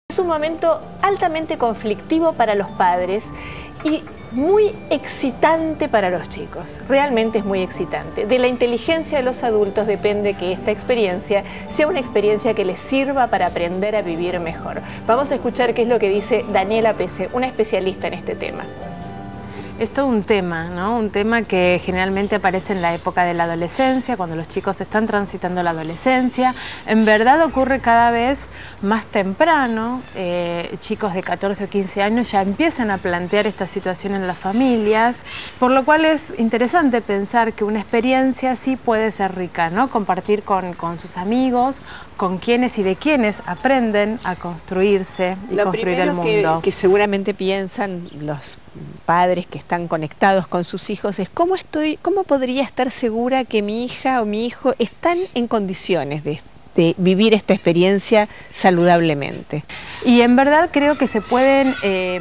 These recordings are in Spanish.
Es un momento altamente conflictivo para los padres y muy excitante para los chicos. Realmente es muy excitante. De la inteligencia de los adultos depende que esta experiencia sea una experiencia que les sirva para aprender a vivir mejor. Vamos a escuchar qué es lo que dice Daniela Pese, una especialista en este tema. Es todo un tema, ¿no? Un tema que generalmente aparece en la época de la adolescencia, cuando los chicos están transitando la adolescencia. En verdad ocurre cada vez más temprano. Chicos de 14 o 15 años ya empiezan a plantear esta situación en las familias, por lo cual es interesante pensar que una experiencia así puede ser rica, ¿no? Compartir con sus amigos, con quienes y de quienes aprenden a construirse y construir el mundo. Lo que seguramente piensan los padres que están conectados con sus hijos es cómo podría estar segura que mi hija o mi hijo están en condiciones de vivir esta experiencia saludablemente. Y en verdad creo que se pueden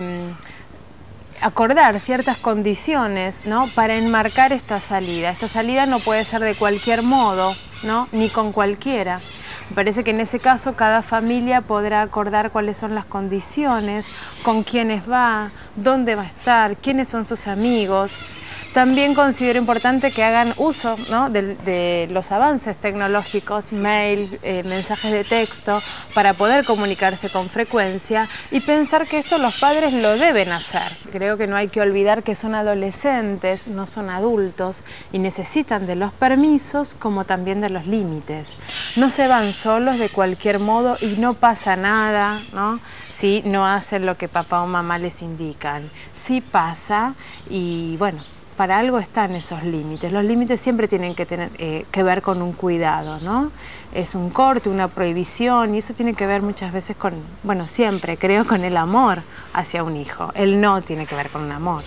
acordar ciertas condiciones, ¿no?, para enmarcar esta salida. Esta salida no puede ser de cualquier modo, ¿no?, ni con cualquiera. Me parece que en ese caso cada familia podrá acordar cuáles son las condiciones, con quiénes va, dónde va a estar, quiénes son sus amigos. También considero importante que hagan uso, ¿no?, de los avances tecnológicos, mail, mensajes de texto, para poder comunicarse con frecuencia y pensar que esto los padres lo deben hacer. Creo que no hay que olvidar que son adolescentes, no son adultos y necesitan de los permisos como también de los límites. No se van solos de cualquier modo y no pasa nada, ¿no?, si no hacen lo que papá o mamá les indican. Sí pasa y bueno, para algo están esos límites. Los límites siempre tienen que tener que ver con un cuidado, ¿no? Es un corte, una prohibición, y eso tiene que ver muchas veces con, bueno, siempre creo, con el amor hacia un hijo. El no tiene que ver con un amor.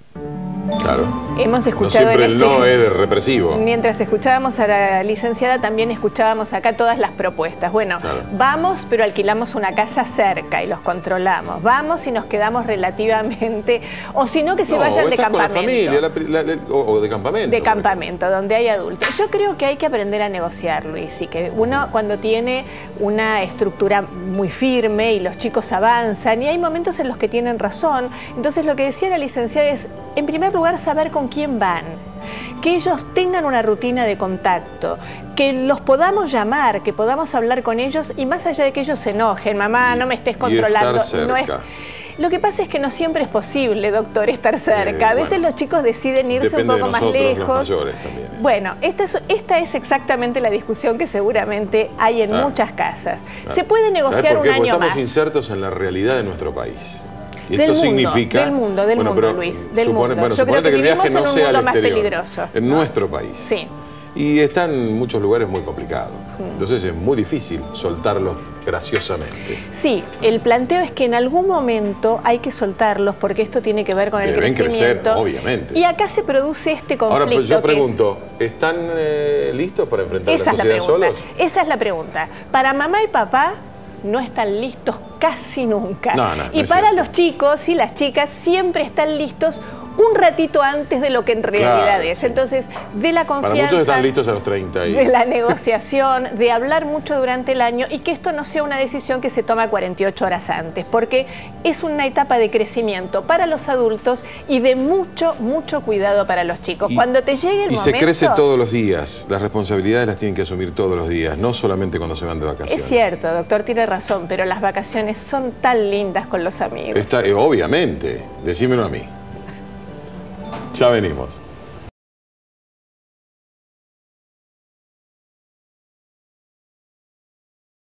Claro. Hemos escuchado no siempre el no es represivo. Mientras escuchábamos a la licenciada, también escuchábamos acá todas las propuestas. Bueno, claro, vamos, pero alquilamos una casa cerca y los controlamos. Vamos y nos quedamos relativamente, o si no, que se vayan de campamento. Con la familia, o de campamento. De campamento, donde hay adultos. Yo creo que hay que aprender a negociar, Luis, y que uno cuando tiene una estructura muy firme y los chicos avanzan, y hay momentos en los que tienen razón, entonces lo que decía la licenciada es, en primer lugar, saber con quién van, que ellos tengan una rutina de contacto, que los podamos llamar, que podamos hablar con ellos y más allá de que ellos se enojen, mamá, no me estés controlando. No es... Lo que pasa es que no siempre es posible, doctor, estar cerca. A veces los chicos deciden irse un poco más lejos. Los mayores también. Bueno, esta es exactamente la discusión que seguramente hay en muchas casas. Se puede negociar un año más. Porque estamos insertos en la realidad de nuestro país. Y esto significa... Del mundo, Luis, del mundo. Bueno, yo creo que el viaje no sea al más exterior, peligroso. En nuestro país. Sí. Y está en muchos lugares muy complicado. Entonces es muy difícil soltarlos graciosamente. Sí, el planteo es que en algún momento hay que soltarlos porque esto tiene que ver con el crecimiento. Deben crecer, obviamente. Y acá se produce este conflicto. Ahora, pues yo pregunto, ¿están listos para enfrentar la sociedad solos? Esa es la pregunta. Para mamá y papá no están listos casi nunca. Y para los chicos y las chicas siempre están listos un ratito antes de lo que en realidad es. Entonces, de la confianza... Para muchos están listos a los 30. De la negociación, de hablar mucho durante el año y que esto no sea una decisión que se toma 48 horas antes, porque es una etapa de crecimiento para los adultos y de mucho, mucho cuidado para los chicos. Cuando te llegue el momento... Y se crece todos los días. Las responsabilidades las tienen que asumir todos los días, no solamente cuando se van de vacaciones. Es cierto, doctor, tiene razón, pero las vacaciones son tan lindas con los amigos. Obviamente, decímelo a mí. Ya venimos.